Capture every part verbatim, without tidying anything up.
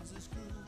Kansas crew.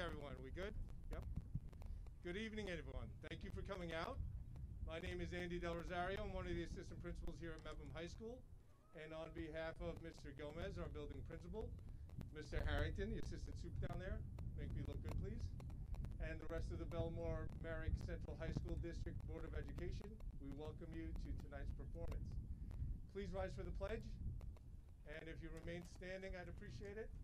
everyone. We good? Yep. Good evening, everyone. Thank you for coming out. My name is Andy Del Rosario. I'm one of the assistant principals here at Mepham High School. And on behalf of Mister Gomez, our building principal, Mister Harrington, the assistant soup down there, make me look good, please, and the rest of the Bellmore-Merrick Central High School District Board of Education, we welcome you to tonight's performance. Please rise for the pledge. And if you remain standing, I'd appreciate it.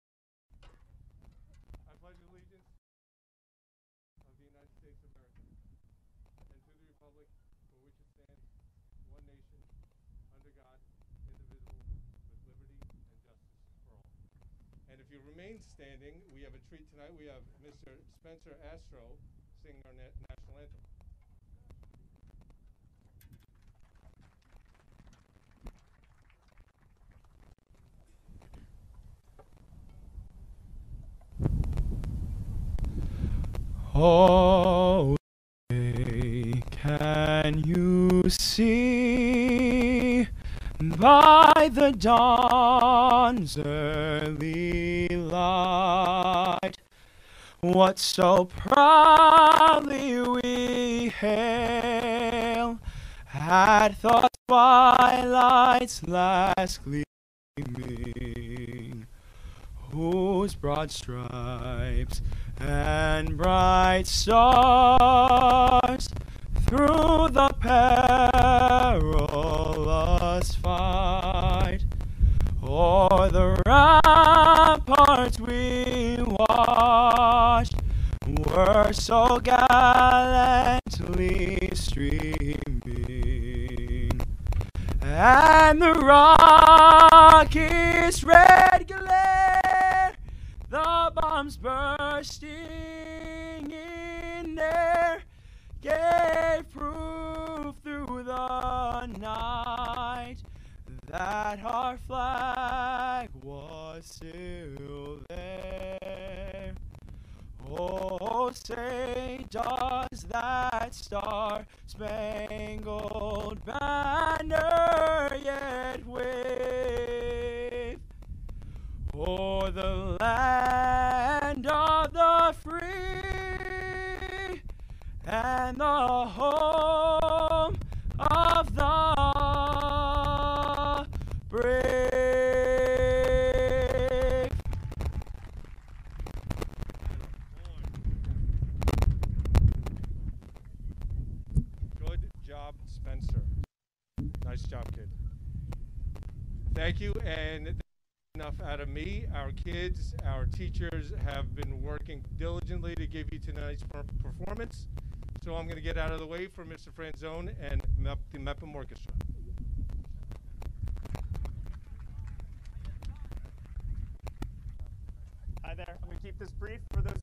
I pledge allegiance of the United States of America and to the republic for which it stands, one nation, under God, indivisible, with liberty and justice for all. And if you remain standing, we have a treat tonight. We have Mister Spencer Astro singing our na national anthem. Oh, can you see by the dawn's early light what so proudly we hail at the twilight's last gleaming, whose broad stripes and bright stars through the perilous fight o'er the ramparts we watched were so gallantly streaming, and the Rockies' red glare, the bombs bursting in air, gave proof through the night that our flag was still there. Oh, say does that star-spangled banner yet wave o'er the land of the free and the home of the brave. Good job, Spencer. Nice job, kid. Thank you, and enough out of me. Our kids, our teachers have been working diligently to give you tonight's per performance. So I'm going to get out of the way for Mister Franzone and Mep the Mepham Orchestra. Hi there. I'm going to keep this brief for those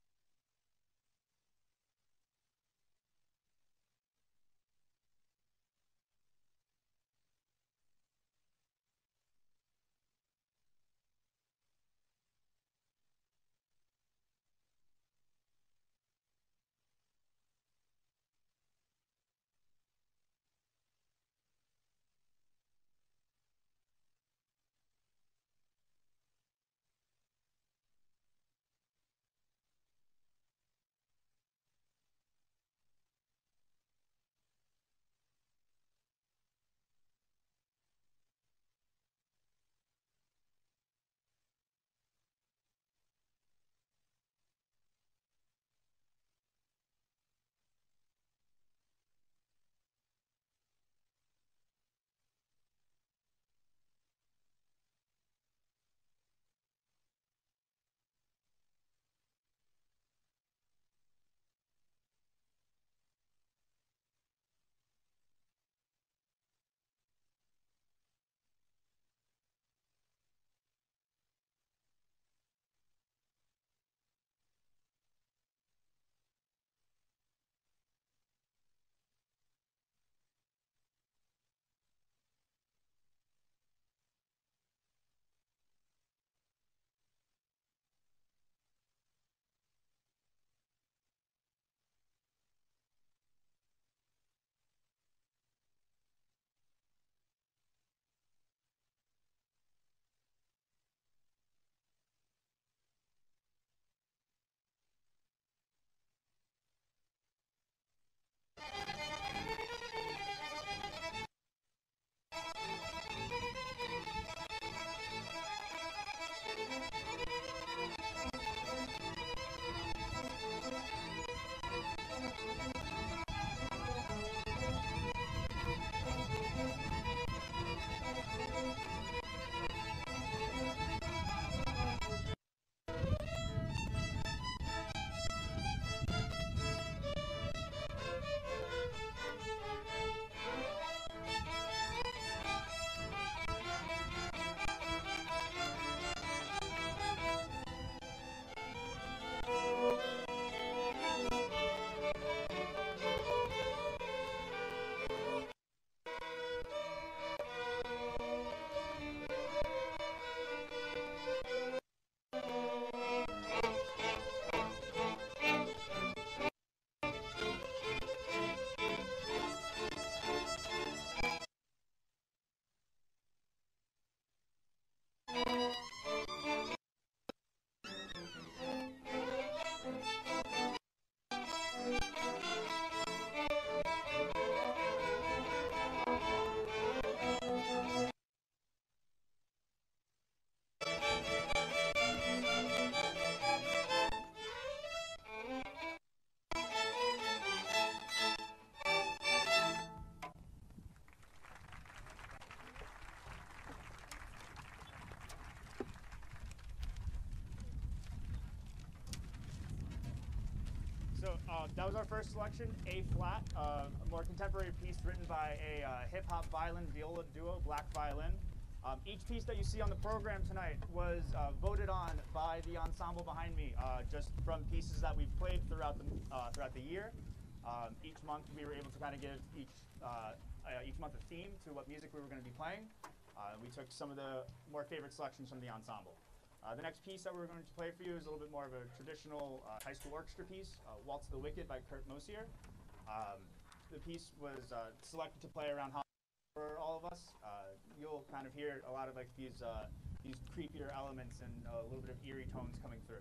Uh, that was our first selection, A Flat, uh, a more contemporary piece written by a uh, hip-hop violin viola duo, Black Violin. Um, each piece that you see on the program tonight was uh, voted on by the ensemble behind me, uh, just from pieces that we've played throughout the uh, throughout the year. Um, each month we were able to kind of give each uh, uh, each month a theme to what music we were going to be playing. Uh, we took some of the more favorite selections from the ensemble. Uh, the next piece that we're going to play for you is a little bit more of a traditional uh, high school orchestra piece, uh, Waltz the Wicked by Kurt Mosier. Um, the piece was uh, selected to play around for all of us. Uh, you'll kind of hear a lot of like these uh, these creepier elements and a little bit of eerie tones coming through.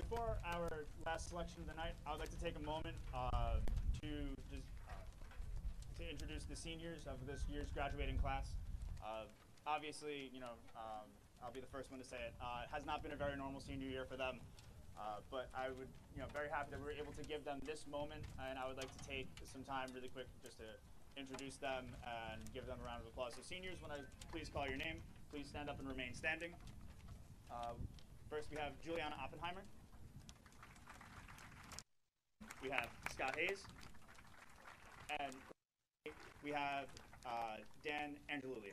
before our last selection of the night, I would like to take a moment uh, to just uh, to introduce the seniors of this year's graduating class. Uh, obviously, you know, um, I'll be the first one to say it. Uh, it has not been a very normal senior year for them, uh, but I would, you know, very happy that we were able to give them this moment, and I would like to take some time really quick just to introduce them and give them a round of applause. So seniors, when I please call your name, please stand up and remain standing. Uh, first, we have Juliana Oppenheimer. We have Scott Hayes. And we have uh, Dan Angelulio.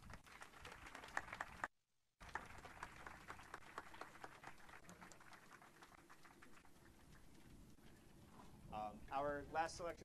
Um, our last selection.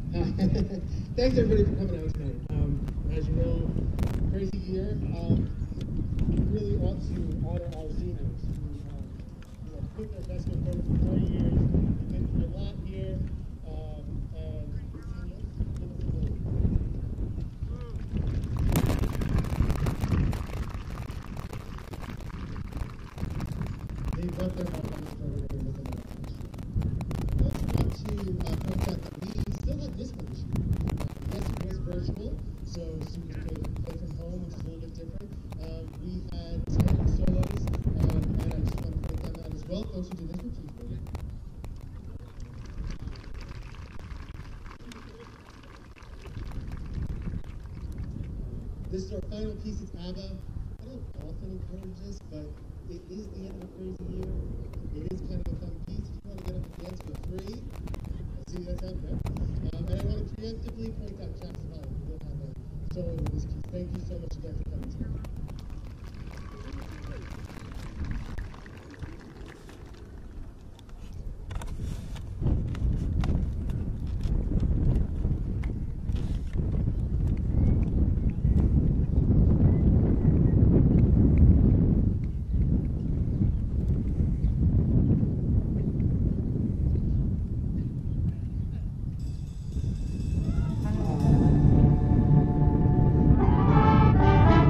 Thanks everybody for coming out tonight. Um, as you know, crazy year. Um, we really want to honor our seniors who, um, who have put their best foot forward for four years. We've been through a lot here, um, and the seniors give us a little. They've worked their heart on this program and looking at us next year. I also want to uh, point out that we still have NISPA this year. Uh, yes, it was virtual, so students could play from home, which is a little bit different. Um, we had some solos, um, and I just want to point that out as well. Folks who did NISPA, please bring it. This is our final piece. It's ABBA. I don't often encourage this, but it is the end of a crazy year. It is kind of a fun piece. If you want to get up and dance, feel free. I see you guys out there. Um, and I want to preemptively point out Jackson Hall. We will have a solo with this piece. Thank you so much again for coming tonight. Thank you.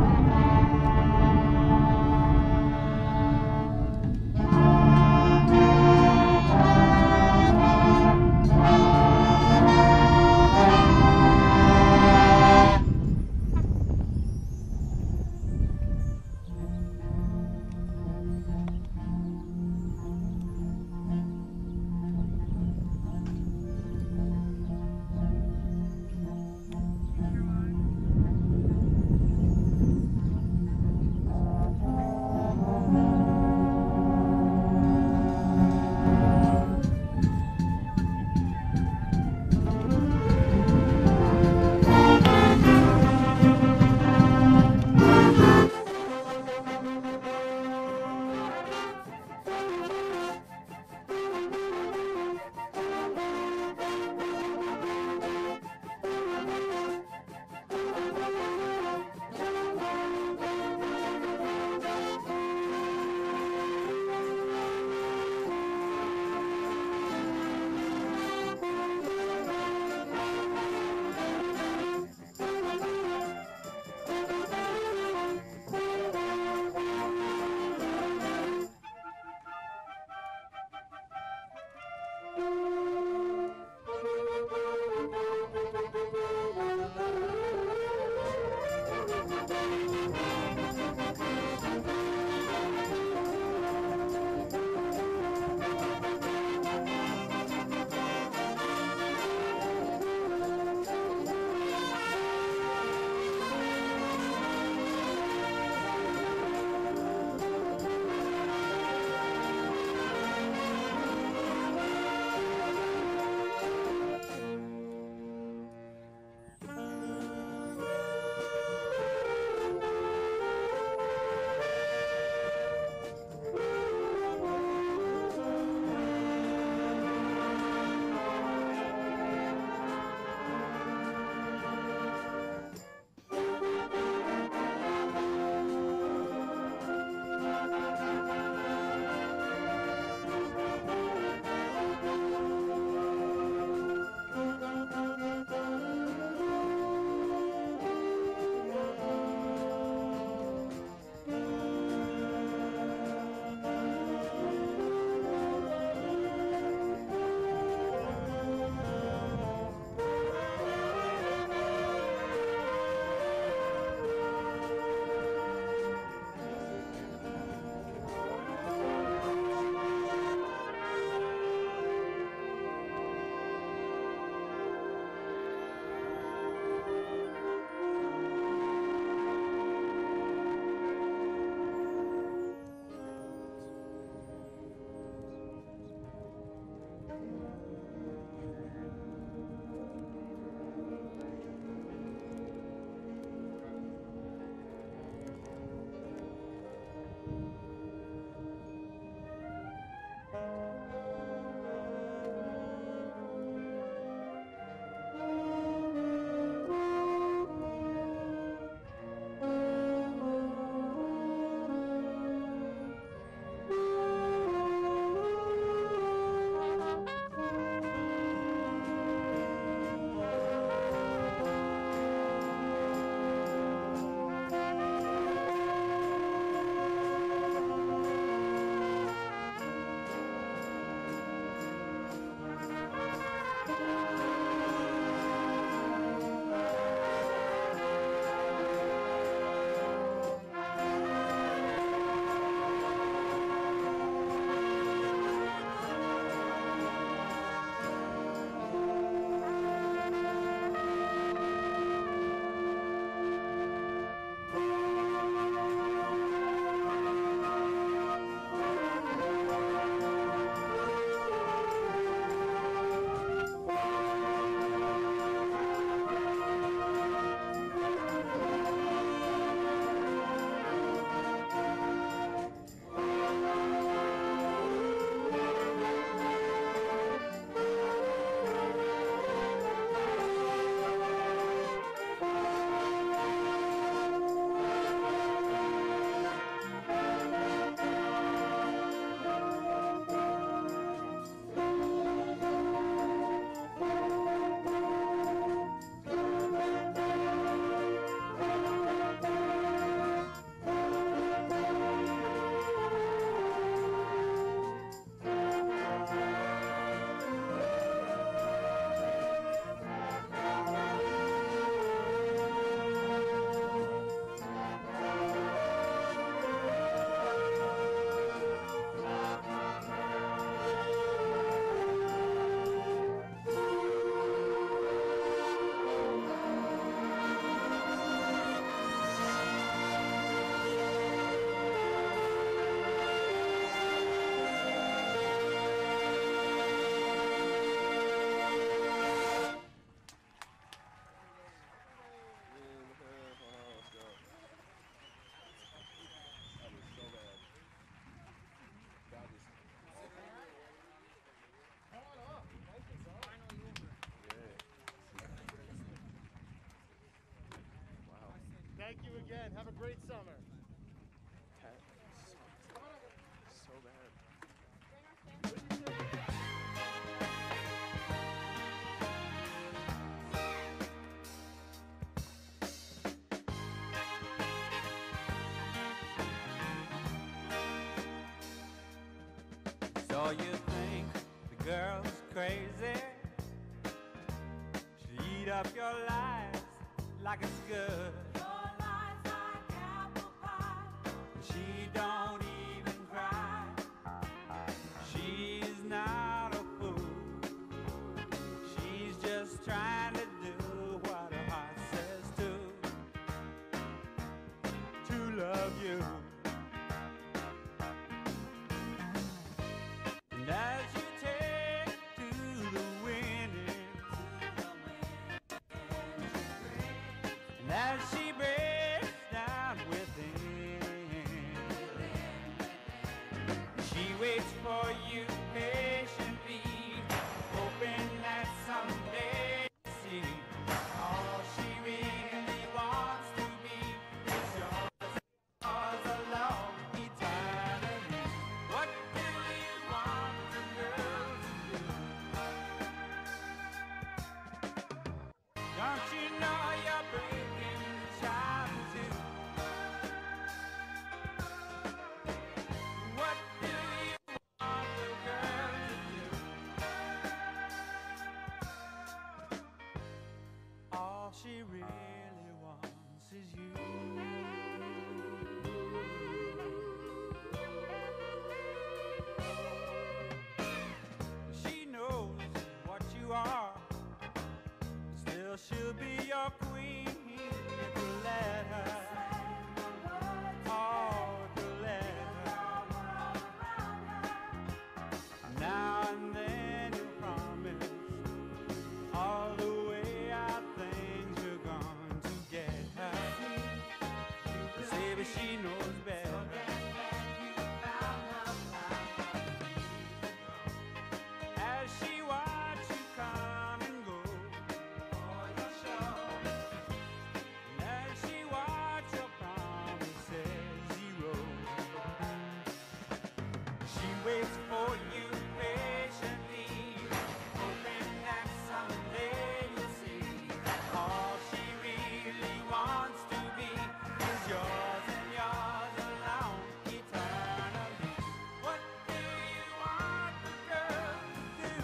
again. Have a great summer. So bad. So you think the girl's crazy? She'll eat up your lives like it's good. Your lies like apple pie. She don't even cry. She's not a fool. She's just trying to do what her heart says to. To love you. And as you take to the winning, and as she breaks down within, she waits for you patiently, hoping that someday you see all she really wants to be is yours, yours alone, eternally. What do you want the girl to do? Don't you know you're breaking the child in two? What do you want the girl to do? All she really wants is you. She knows what you are. Still she'll be your queen if you let her. Oh, if you let her. Now and then you promise all the way out things you're going to get her. You say, but she knows better. As she watches you come and go, and as she watches your promises erode, she waits for you patiently, hoping that someday you'll see that all she really wants to be is yours and yours alone, eternally. What do you want the girl to do?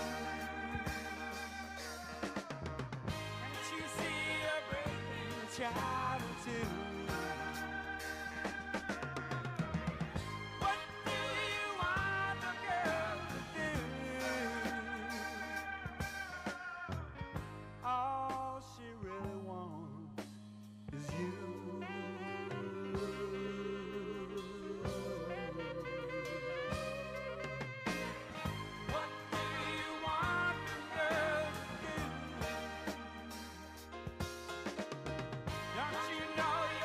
Can't you see you're breaking the child in two? What do you want the girl to do? All she really wants is you. What do you want the girl to do? Don't you know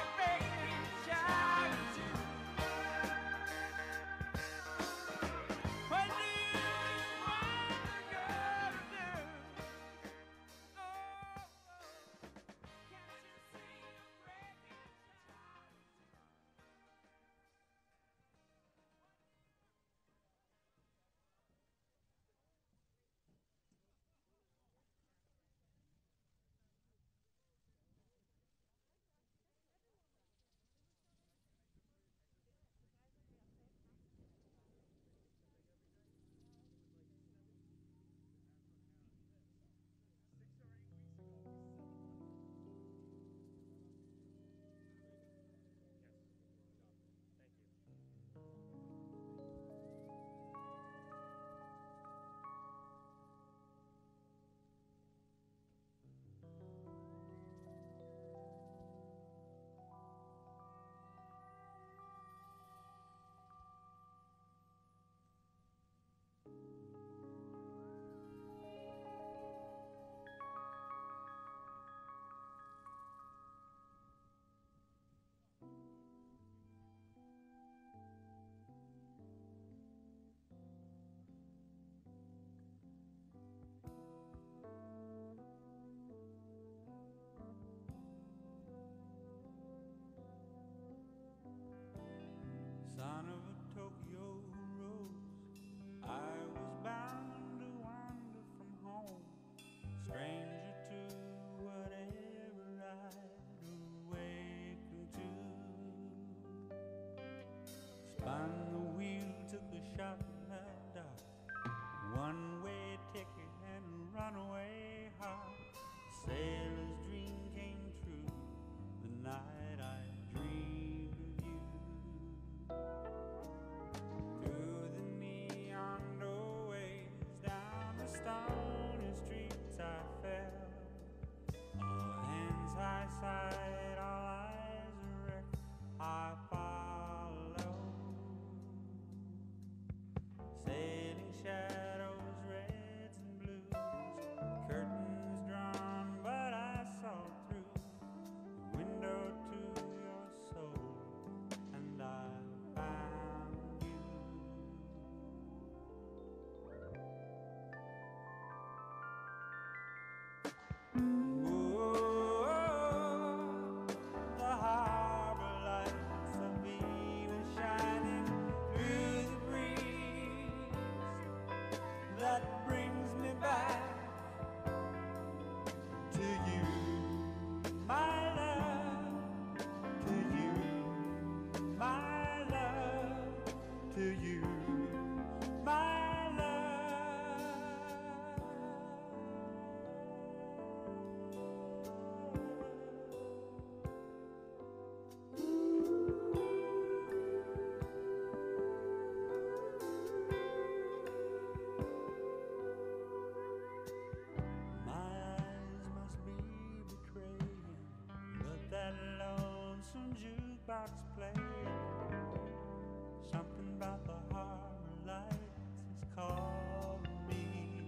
jukebox playing. Something about the harbor lights is calling me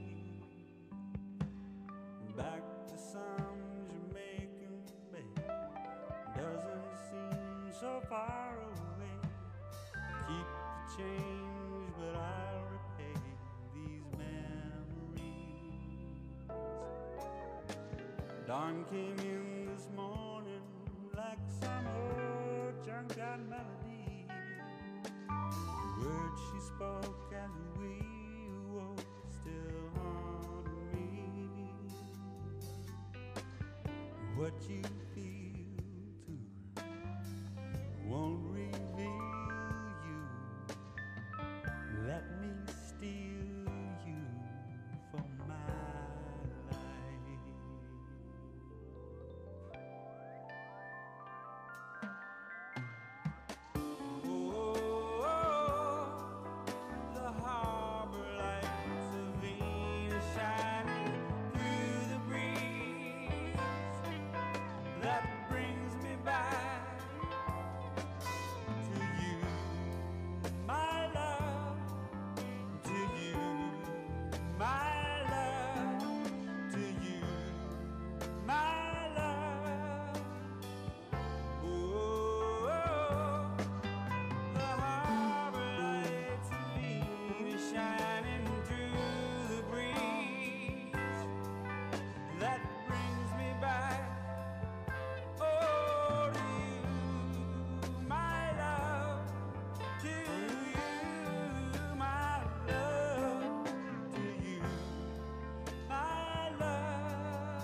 back to some Jamaican bay. Doesn't seem so far away. Keep the change, but I'll repay these memories. Dawn came in this morning like some old junkyard melody. Words she spoke as we awoke still haunt me. What you feel too won't reveal you. Let me steal you for my life. Oh, the harbor lights of Venus shining through the breeze that brings me back to you, my love, to you, my love, to you, my love. Oh, the harbor lights of Venus shining through the breeze that brings me back. Oh, to you, my love, to you, my love, to you, my love.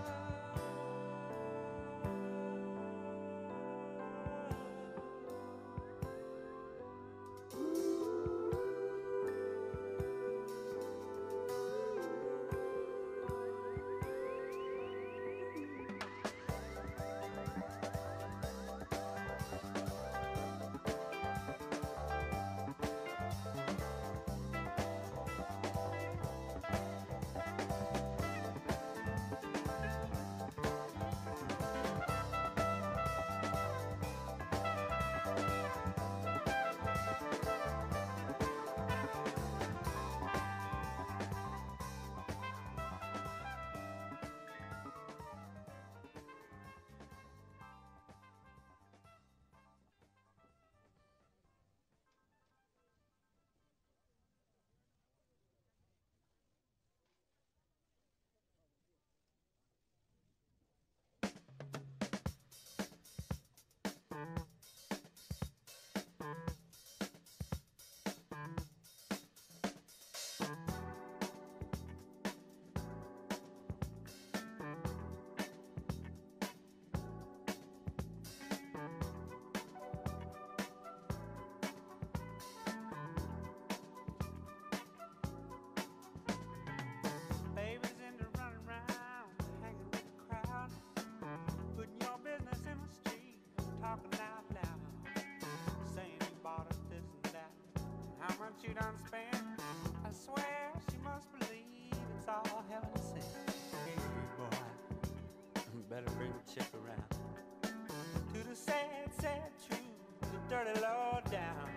Baby's into running around, hanging with the crowd, putting your business in the street, talking out loud, saying you bought us this and that, and how much you done spent. I swear she must believe it's all heaven sent. Hey boy, better bring the chick around to the sad, sad truth, the dirty low down.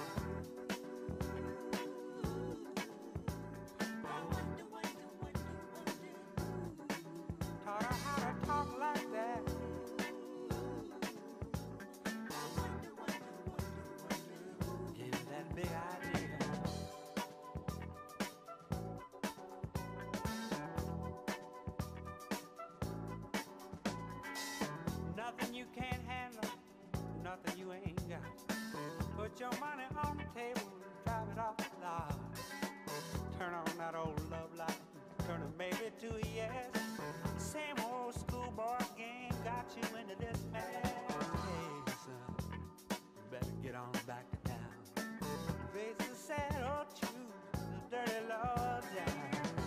Taught her how to talk like that. Gave her that big idea. your money on the table and drive it off the lot. Turn on that old love light, turn it maybe to a yes. Same old schoolboy game got you into this mess. Hey, son, you better get on back to town. Face the sad old truth, the dirty law down.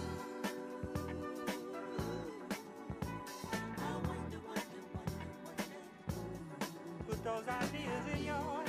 Put those ideas in your head.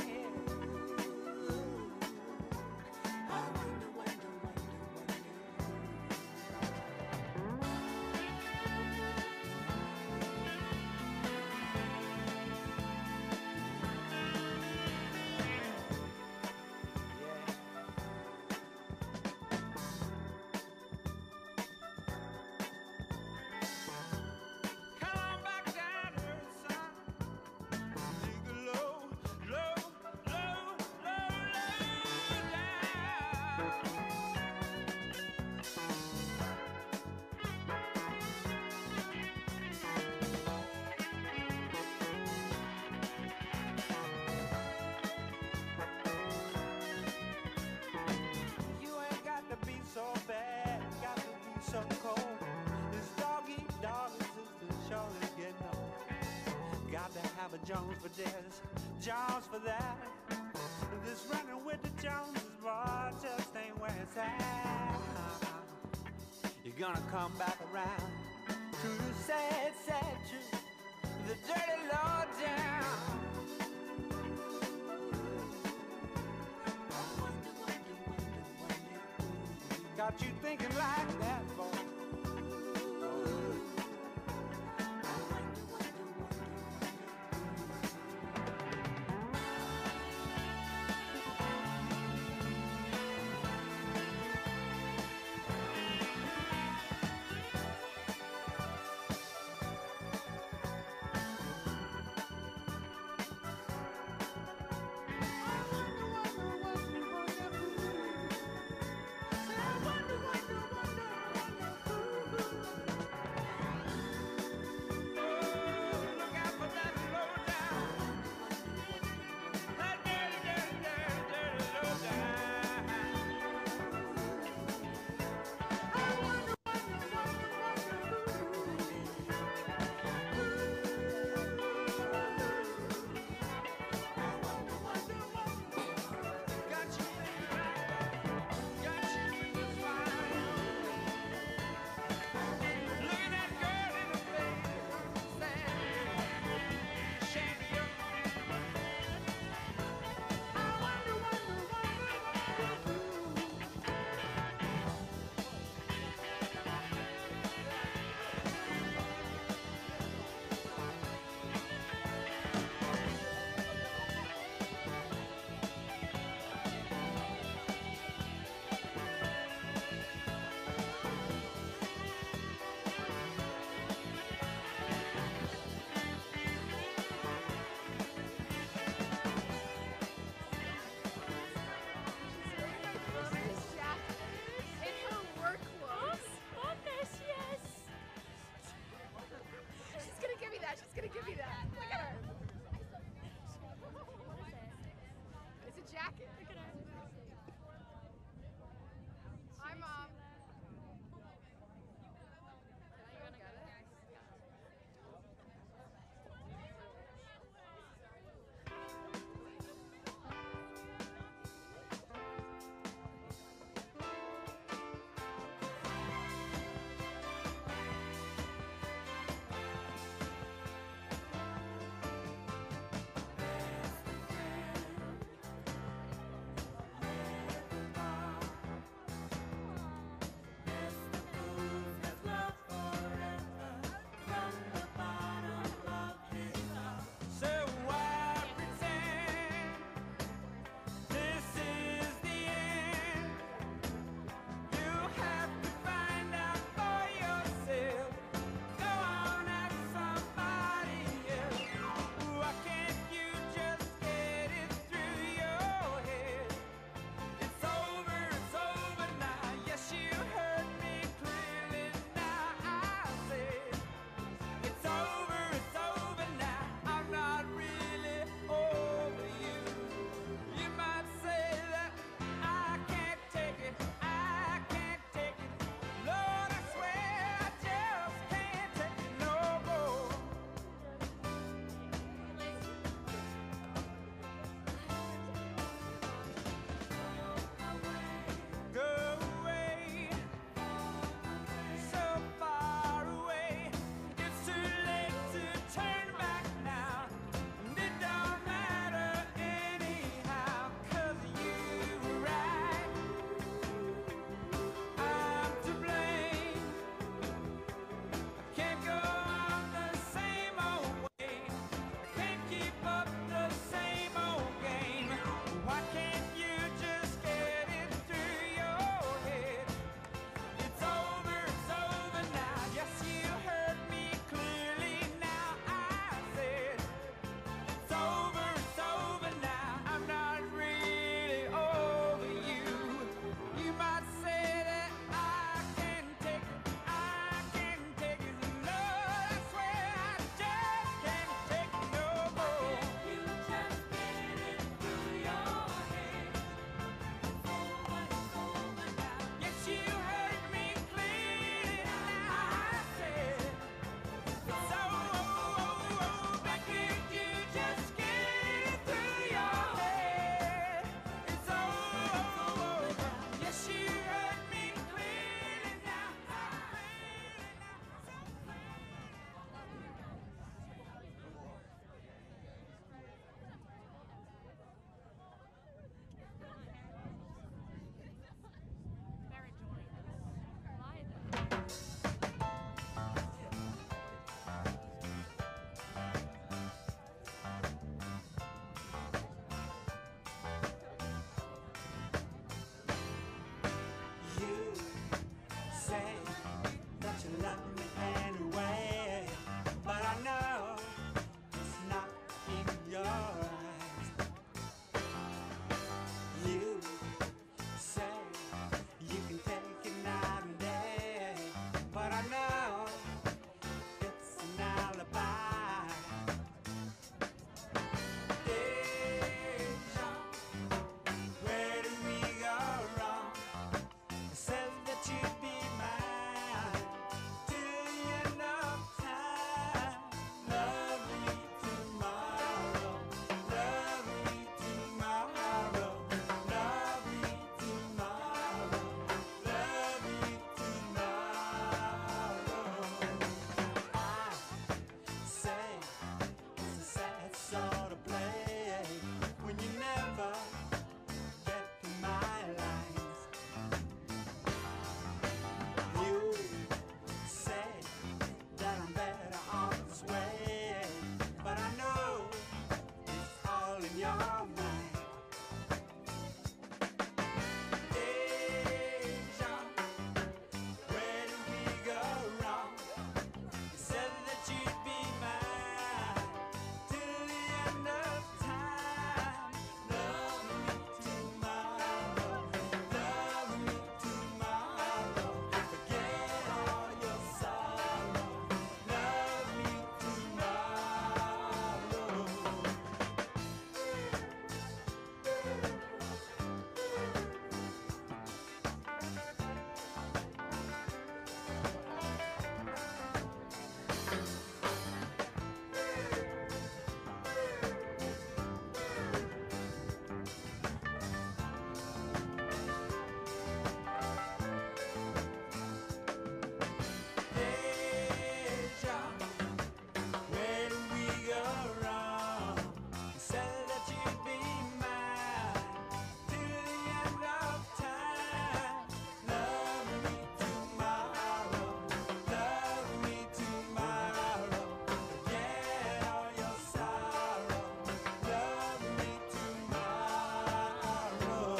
So cold, this dog eat dog is surely getting old. Got to have a Jones for this, Jones for that. This running with the Joneses, boy, just ain't where it's at. You're gonna come back around to the sad, sad truth, the dirty law down. Got you thinking like that, boy. love me anyway, but I know it's not in your eyes. You say you can take it night and day, but I know it's an alibi. Deja, where did we go wrong? I said that you'd be mine till the end of time. Love me tomorrow, love me tomorrow, love me tomorrow, love me tomorrow. I say it's a sad sort of play when you never get to my lines. You say that I'm better off this way, but I know it's all in your mind. Deja, where did we go wrong? You said that you'd be mine till the end of time. Love me tomorrow, love me tomorrow. Forget all your sorrow. Love me tomorrow. Deja, where did we go wrong? You said that you'd be mine till the end of time. Love me tomorrow, love me tomorrow. Forget all your sorrow. Love me tomorrow.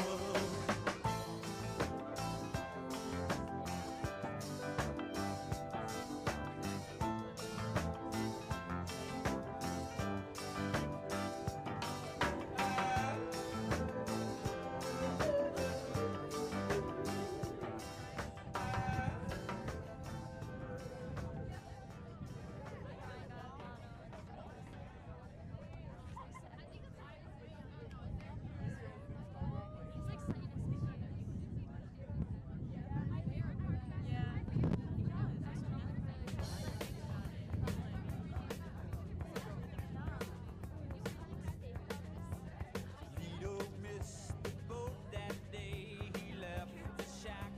Lido missed the boat that day. He left the shack,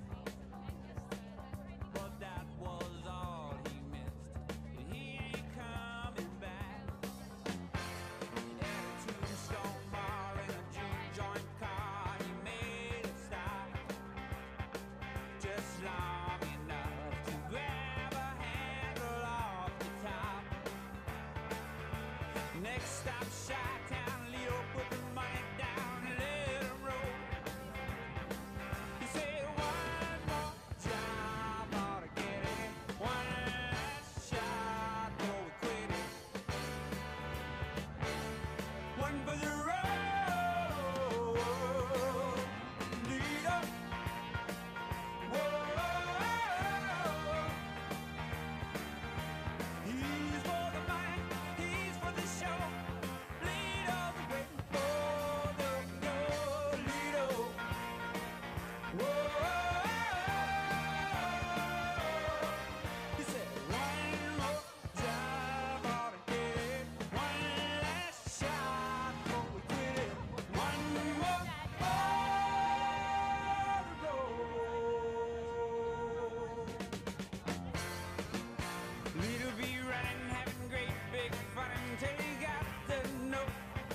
but that was all he missed. And he ain't coming back. He had a tombstone bar and a juke joint car. He made a stop just long enough to grab a handle off the top. Next stop, Chi-Town. Leo put the money down and let it roll. He said, one more job ought to get it. One last shot before we quit it. One for the road. Lido. Whoa. He's for the money, he's for the show. Lido, waiting for the go. Lido. Whoa. He said, one more job ought to get it. One last shot before we quit it. One more on the road. Lido be running, having great big fun until he got the note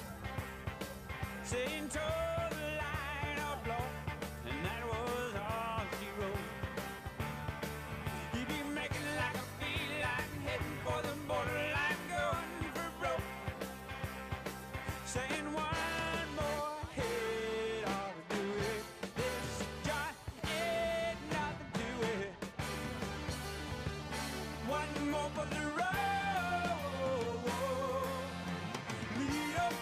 saying toe the line or blow, and that was all she wrote. He'd be making like a feline, heading for the borderline, going for broke, saying one more hit ought to do it. This joint ain't nothing to it. more for the road. Lead up.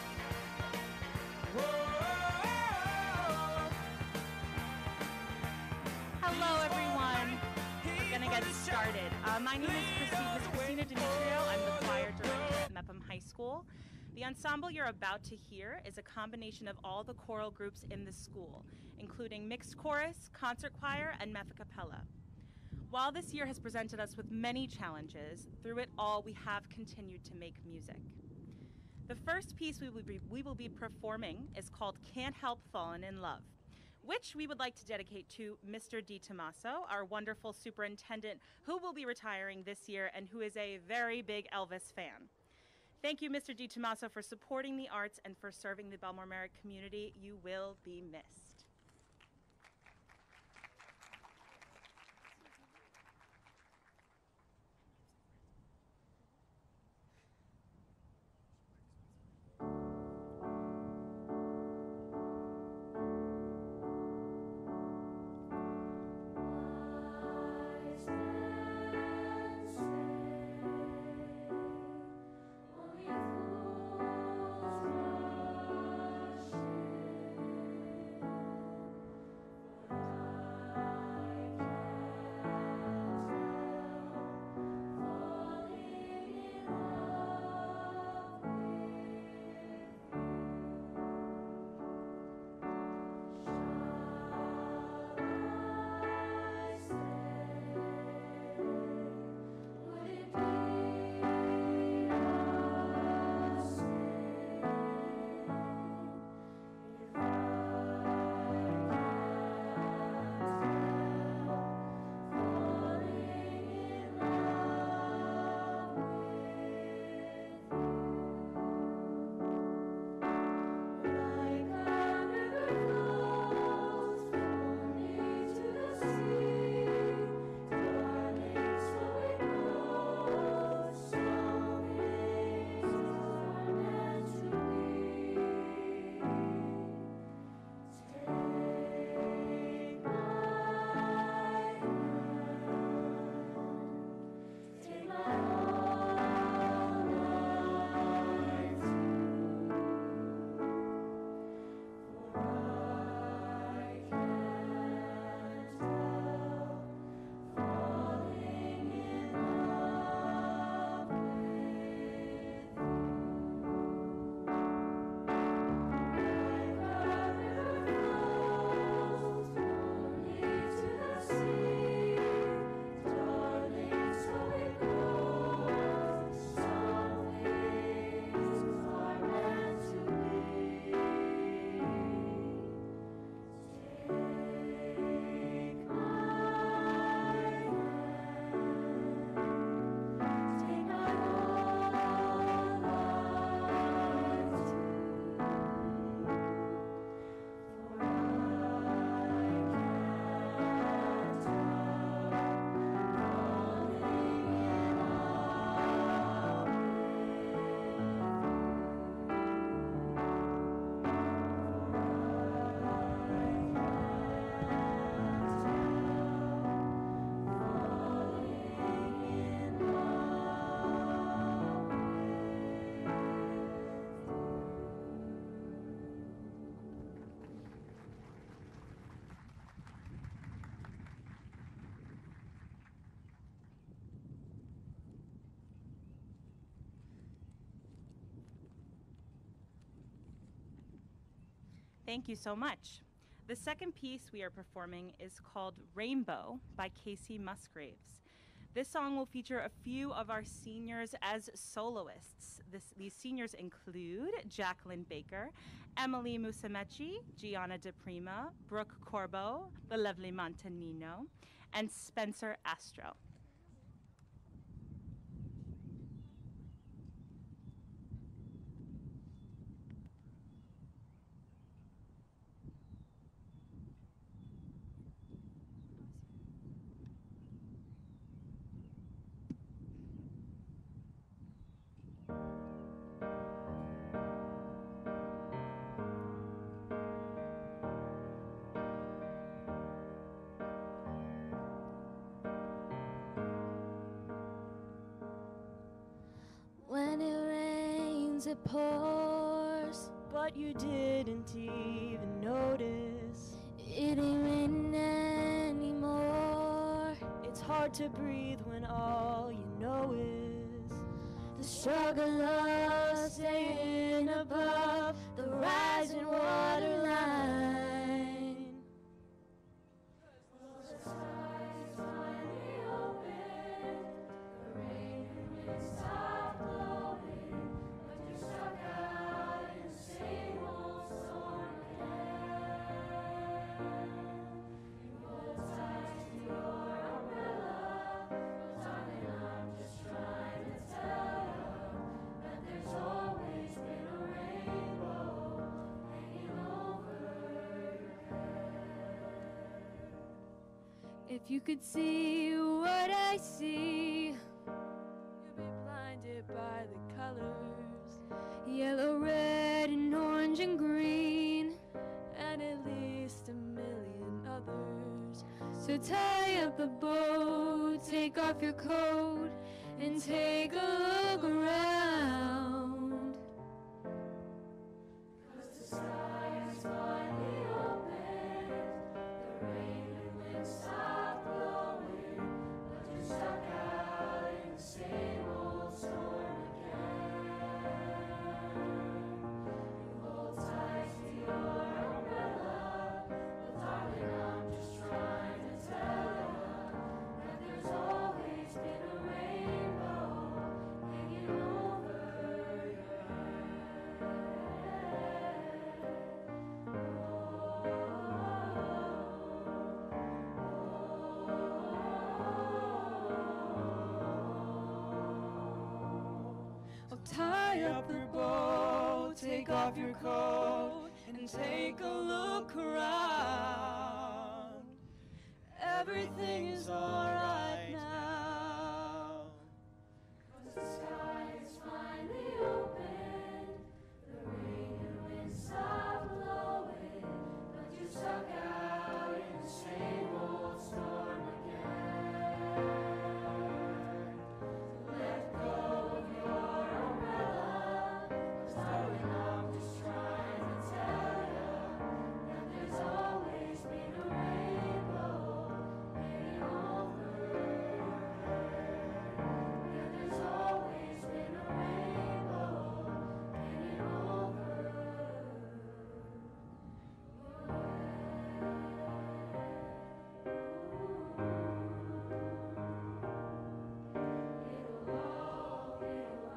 Hello, everyone. We're going to get started. Uh, my name is Christine, Miss Christina Demetrio. I'm the choir director at Mepham High School. The ensemble you're about to hear is a combination of all the choral groups in the school, including mixed chorus, concert choir, and Meph a cappella. While this year has presented us with many challenges, through it all we have continued to make music. The first piece we will be, we will be performing is called Can't Help Falling in Love, which we would like to dedicate to Mister DiTomaso, our wonderful superintendent who will be retiring this year and who is a very big Elvis fan. Thank you, Mister DiTomaso, for supporting the arts and for serving the Bellmore-Merrick community. You will be missed. Thank you so much. The second piece we are performing is called Rainbow by Casey Musgraves. This song will feature a few of our seniors as soloists. This, these seniors include Jacqueline Baker, Emily Musumeci, Gianna DePrima, Brooke Corbo, the lovely Montanino, and Spencer Astro. rains, it pours, but you didn't even notice. it ain't raining anymore. It's hard to breathe when all you know is The struggle of staying above the rising water line. The sky is finally open, the rain and wind stop blowing, but you're stuck out in the same old storm again. You hold tight to your umbrella, well, darling, I'm just trying to tell you that there's always been a rainbow hanging over your head. If you could see what I see, you'd be blinded by the colors, yellow, red, and orange, and green, and at least a million others. So tie up the boat, take off your coat, and take a look around. 'Cause the sky is finally open, the rain and wind stop blowing, but you're stuck out in the same old storm again. You hold tight to your umbrella, but darling, I'm just trying to tell you that there's always been a rainbow hanging over your Oh, tie up the boat, take off your coat, and take a look around. Everything is alright now. 'Cause the sky is finally open, the rain and wind stop blowing, but you're stuck out in the same old storm again. So let go of your umbrella, 'cause darling, I'm just trying to tell you that there's always been a rainbow hanging over your head. Yeah, there's always been a rainbow hanging over your head. It'll all be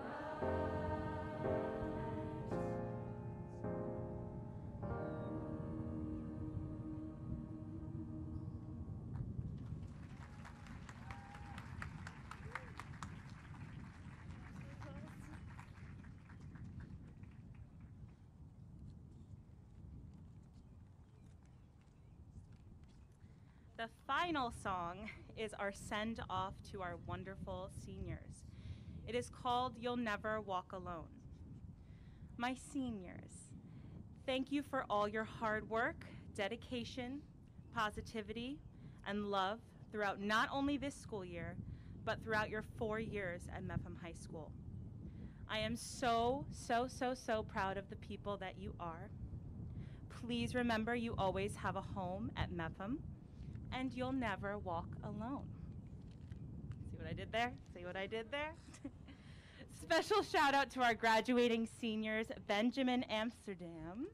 The final song is our send off to our wonderful seniors. It is called You'll Never Walk Alone. My seniors, thank you for all your hard work, dedication, positivity, and love throughout not only this school year, but throughout your four years at Mepham High School. I am so, so, so, so proud of the people that you are. Please remember you always have a home at Mepham, and you'll never walk alone. See what I did there? See what I did there? Special shout out to our graduating seniors, Benjamin Amsterdam,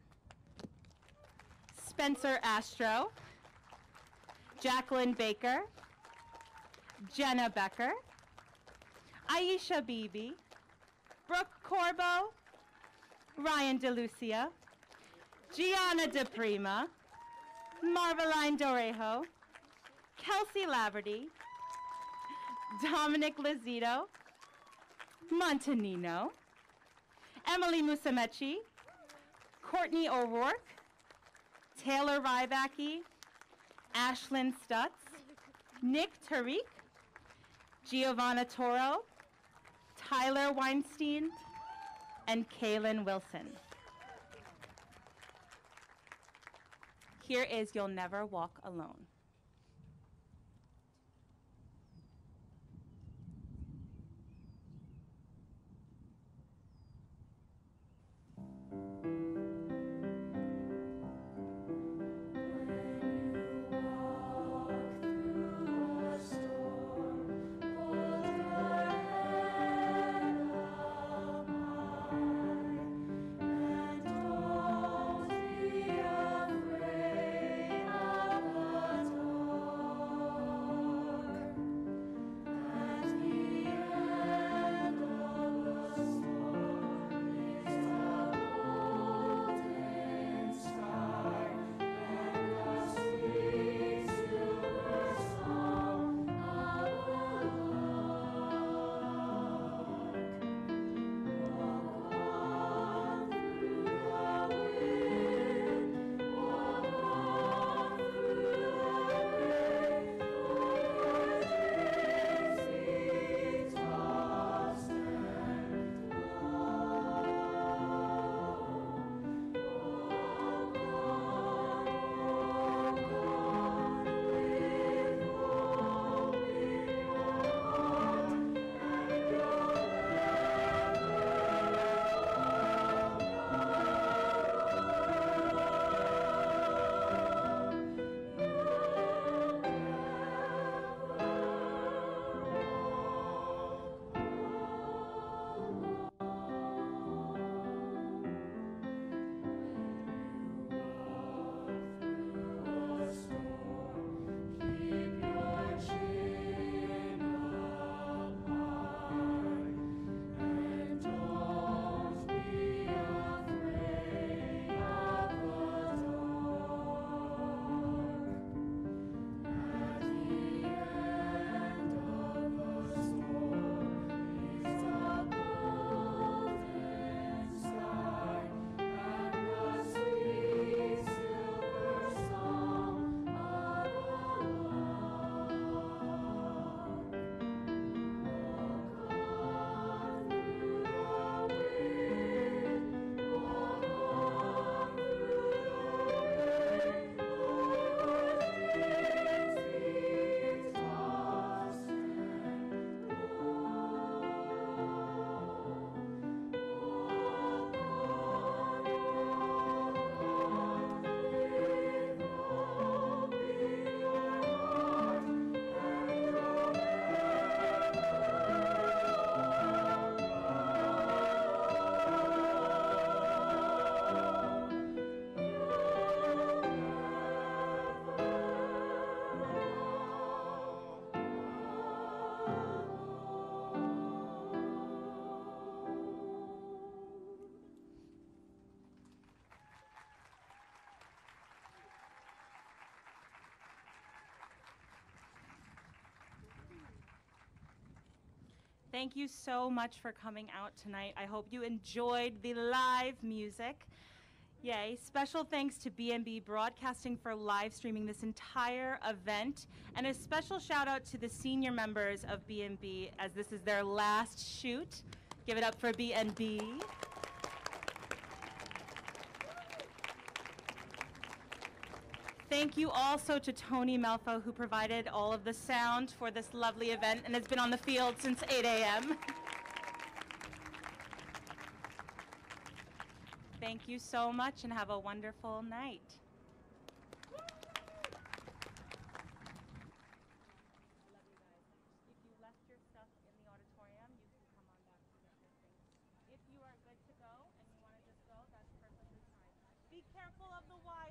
Spencer Astro, Jacqueline Baker, Jenna Becker, Aisha Beebe, Brooke Corbo, Ryan DeLucia, Gianna DePrima, Marveline Dorejo, Kelsey Laverty, Dominic Lizito, Montanino, Emily Musamechi, Courtney O'Rourke, Taylor Rybacki, Ashlyn Stutz, Nick Tariq, Giovanna Toro, Tyler Weinstein, and Kaylin Wilson. Here is You'll Never Walk Alone. Thank you so much for coming out tonight. I hope you enjoyed the live music. Yay. Special thanks to B and B Broadcasting for live streaming this entire event. And a special shout out to the senior members of B and B as this is their last shoot. Give it up for B and B. Thank you also to Tony Melfo, who provided all of the sound for this lovely event and has been on the field since eight A M Thank you so much and have a wonderful night. If you left your stuff in the auditorium, you can come on back and get your things. If you are good to go and you want to just go, that's perfectly fine. Be careful of the wire.